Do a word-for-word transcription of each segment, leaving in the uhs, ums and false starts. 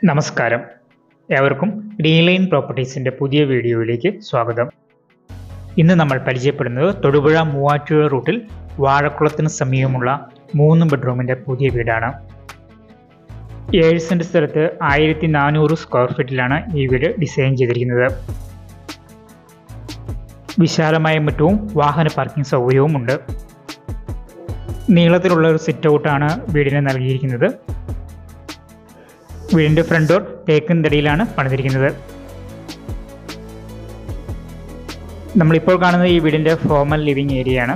നമസ്കാരം, ഏവർക്കും green line പ്രോപ്പർട്ടീസിൻ്റെ പുതിയ വീഡിയോയിലേക്ക് സ്വാഗതം. ഇന്ന് നമ്മൾ പരിചയപ്പെടുന്നത് തൊടുപുഴ മൂവാറ്റുപുഴ റൂട്ടിൽ വാഴക്കുളത്തിന് സമീപമുള്ള മൂന്ന് ബെഡ്റൂമിൻ്റെ പുതിയ വീടാണ്. ഏഴ് സെൻറ്റ് സ്ഥലത്ത് ആയിരത്തി നാനൂറ് സ്ക്വയർ ഫീറ്റിലാണ് ഈ വീട് ഡിസൈൻ ചെയ്തിരിക്കുന്നത്. വിശാലമായ മുറ്റവും വാഹന പാർക്കിംഗ് സൗകര്യവും ഉണ്ട്. നീളത്തിലുള്ള ഒരു സിറ്റ് ഔട്ടാണ് വീടിന് നൽകിയിരിക്കുന്നത്. വീടിൻ്റെ ഫ്രണ്ട് ഡോർ തേക്കിൻ തടിയിലാണ് പണിതിരിക്കുന്നത്. നമ്മളിപ്പോൾ കാണുന്നത് ഈ വീടിൻ്റെ ഫോർമൽ ലിവിംഗ് ഏരിയയാണ്.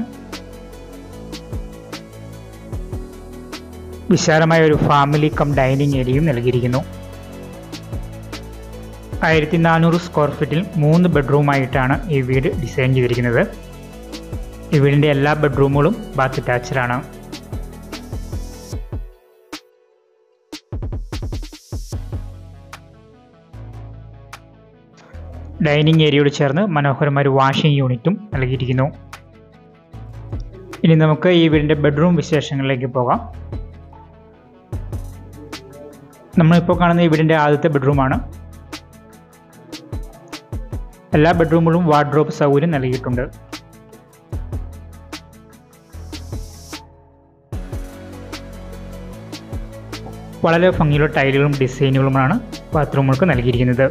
വിശാലമായ ഒരു ഫാമിലി കം ഡൈനിങ് ഏരിയയും നൽകിയിരിക്കുന്നു. ആയിരത്തി നാനൂറ് സ്ക്വയർ ഫീറ്റിൽ മൂന്ന് ബെഡ്റൂമായിട്ടാണ് ഈ വീട് ഡിസൈൻ ചെയ്തിരിക്കുന്നത്. ഈ വീടിൻ്റെ എല്ലാ ബെഡ്റൂമുകളും ബാത്ത് അറ്റാച്ച്ഡാണ്. ഡൈനിങ് ഏരിയയോട് ചേർന്ന് മനോഹരമായ ഒരു വാഷിംഗ് യൂണിറ്റും നൽകിയിരിക്കുന്നു. ഇനി നമുക്ക് ഈ വീടിൻ്റെ ബെഡ്റൂം വിശേഷങ്ങളിലേക്ക് പോകാം. നമ്മളിപ്പോൾ കാണുന്ന ഈ വീടിൻ്റെ ആദ്യത്തെ ബെഡ്റൂമാണ്. എല്ലാ ബെഡ്റൂമുകളും വാർഡ്രോബ് സൗകര്യം നൽകിയിട്ടുണ്ട്. വളരെ ഭംഗിയുള്ള ടൈലുകളും ഡിസൈനുകളുമാണ് ബാത്റൂമുകൾക്ക് നൽകിയിരിക്കുന്നത്.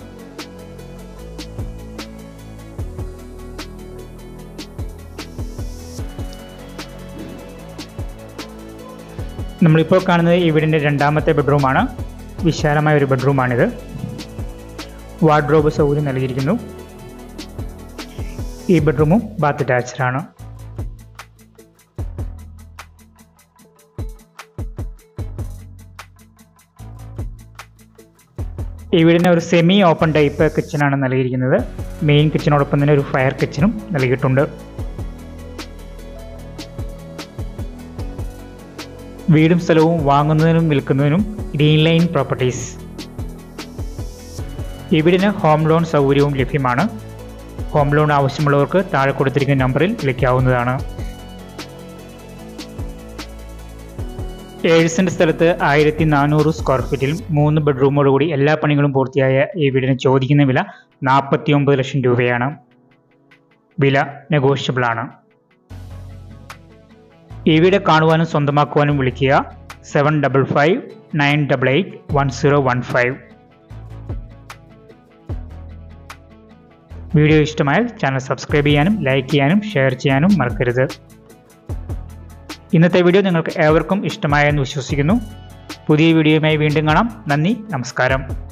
നമ്മളിപ്പോൾ കാണുന്നത് ഈ വീടിൻ്റെ രണ്ടാമത്തെ ബെഡ്റൂമാണ്. വിശാലമായ ഒരു ബെഡ്റൂമാണിത്. വാർഡ്രോബ് സൗകര്യം നൽകിയിരിക്കുന്നു. ഈ ബെഡ്റൂമും ബാത്ത് അറ്റാച്ച്ഡാണ്. ഈ വീടിന് ഒരു സെമി ഓപ്പൺ ടൈപ്പ് കിച്ചണാണ് നൽകിയിരിക്കുന്നത്. മെയിൻ കിച്ചണോടൊപ്പം തന്നെ ഒരു ഫയർ കിച്ചണും നൽകിയിട്ടുണ്ട്. വീടും സ്ഥലവും വാങ്ങുന്നതിനും വിൽക്കുന്നതിനും ഗ്രീൻ ലൈൻ പ്രോപ്പർട്ടീസ്. ഈ വീടിന് ഹോം ലോൺ സൗകര്യവും ലഭ്യമാണ്. ഹോം ലോൺ ആവശ്യമുള്ളവർക്ക് താഴെ കൊടുത്തിരിക്കുന്ന നമ്പറിൽ വിളിക്കാവുന്നതാണ്. ഏഴ് സെൻറ്റ് സ്ഥലത്ത് ആയിരത്തി നാനൂറ് സ്ക്വയർ ഫീറ്റിൽ മൂന്ന് ബെഡ്റൂമോടുകൂടി എല്ലാ പണികളും പൂർത്തിയായ ഈ വീടിന് ചോദിക്കുന്ന വില നാൽപ്പത്തി ഒമ്പത് ലക്ഷം രൂപയാണ്. വില നെഗോഷ്യബിൾ ആണ്. ഈ വീട് കാണുവാനും സ്വന്തമാക്കുവാനും വിളിക്കുക seven double five nine double eight one zero one five. Video ഇഷ്ടമായാൽ ചാനൽ സബ്സ്ക്രൈബ് ചെയ്യാനും ലൈക്ക് ചെയ്യാനും ഷെയർ ചെയ്യാനും മറക്കരുത്. ഇന്നത്തെ വീഡിയോ നിങ്ങൾക്ക് ഏവർക്കും ഇഷ്ടമായെന്ന് വിശ്വസിക്കുന്നു. പുതിയ വീഡിയോയുമായി വീണ്ടും കാണാം. നന്ദി, നമസ്കാരം.